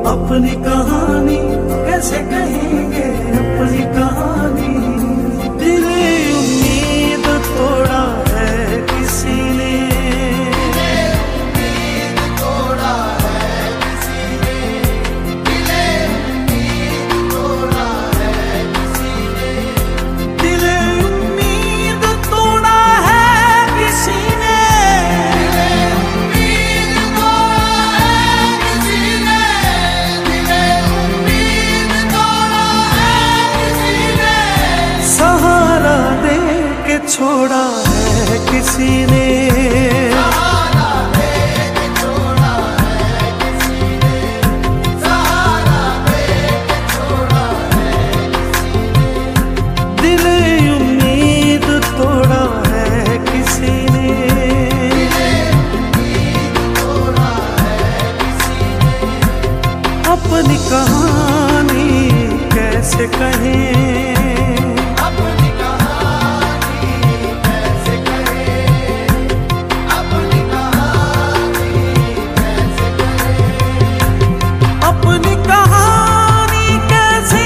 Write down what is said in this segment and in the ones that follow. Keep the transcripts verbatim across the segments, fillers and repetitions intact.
अपनी कहानी कैसे कहेंगे अपनी कहानी। दिल उम्मीद तोड़ा है किसी ने, उम्मीद तोड़ा है किसी ने, दिल उम्मीद तोड़ा है किसी ने, दिल उम्मीद तोड़ा है किसी ने, दिल उम्मीद तोड़ा है किसी ने, दिल उम्मीद तोड़ा है किसी ने, सहारा दे के छोड़ा है किसी ने, सहारा दे के छोड़ा है किसी ने, सहारा दे के छोड़ा है किसी ने, दिल उम्मीद तोड़ा है किसी ने। उम्मीद तोड़ा है किसी ने, अपनी कहानी कैसे कहें, अपनी कहानी कैसे कहें, अपनी कहानी कैसे कहें, अपनी कहानी कैसे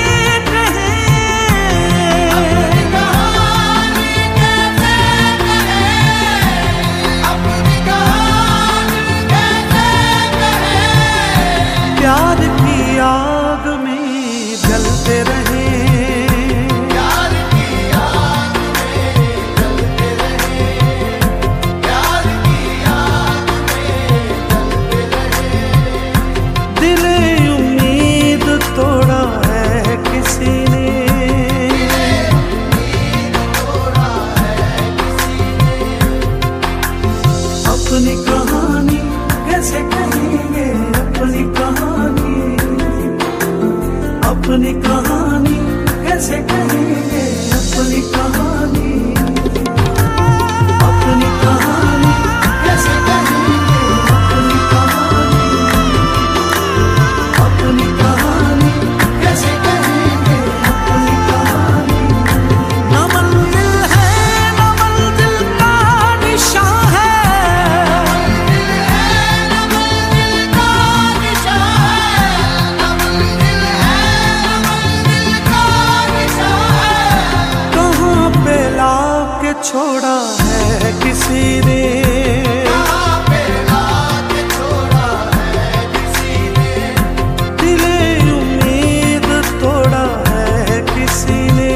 कहें, अपनी कहानी कैसे कहें, अपनी कहानी कैसे कहें, प्यार की आग में जलते रहे, प्यार की आग में जलते रहे, प्यार की आग में जलते रहे, दिल उम्मीद तोड़ा है किसी ने, उम्मीद तोड़ा है किसी ने, अपनी कहानी कैसे कहेंगे अपनी कहानी, अपनी कहानी कैसे कहेंगे अपनी कहानी, अपनी कहानी कैसे कहेंगे अपनी कहानी, अपनी कहानी कैसे कहेंगे अपनी कहानी। न मंजिल है न मंजिल का निशान है, दिल है न मंजिल का निशान है, न मंजिल है न मंजिल का निशान है, कहाँ पे ला के छोड़ा है किसी ने, कहाँ पे लाके छोड़ा है किसी ने, दिल उम्मीद तोड़ा है किसी ने,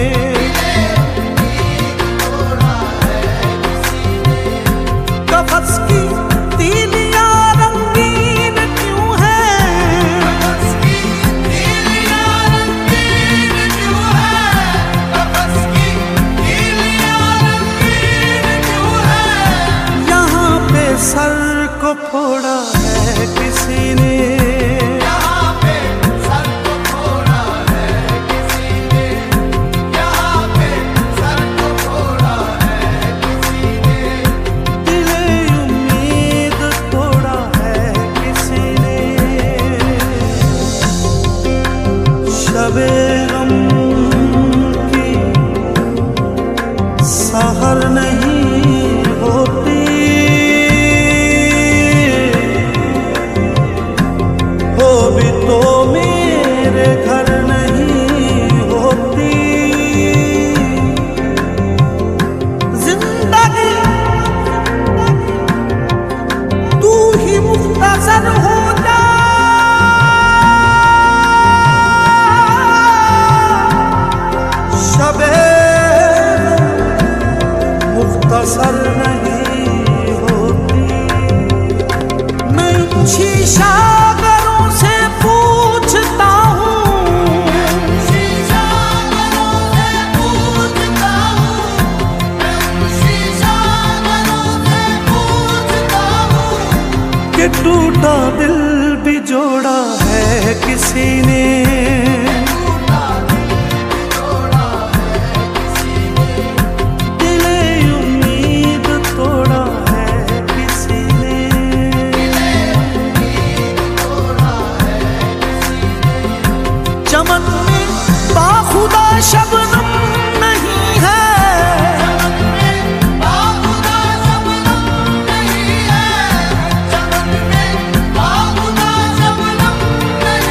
उम्मीद तोड़ा है किसी ने, कफस की तीलियां रंगीन क्यों है, कफस की तीलियां रंगीन क्यों है, कफस की तीलियां रंगीन क्यों है, यहाँ पे सर को फोड़ा है किसी ने, यहाँ पे सर को फोड़ा है किसी ने, यहाँ पे सर को फोड़ा है किसी ने, दिल उम्मीद तोड़ा है किसी ने। शबे गम की सहर नहीं होती, हो भी तो मेरे घर नहीं होती, जिंदगी तू ही मुख्तसर हो जा, शबे मुख्तसर नहीं होती। मैं शीशा घरों से पूछता हूँ, शीशा घरों से पूछता हूँ, मैं शीशा घरों से पूछता हूँ, कि टूटा दिल भी जोड़ा है किसी ने, टूटा दिल तोड़ा है किसी ने, दिल उम्मीद तोड़ा है किसी ने, उम्मीद तोड़ा है किसी ने, चमन में बाखुदा शबनम नहीं है, चमन में बाखुदा शबनम नहीं है, चमन में बाखुदा शबनम नहीं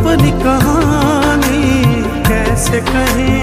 अपनी कहानी कैसे कहें।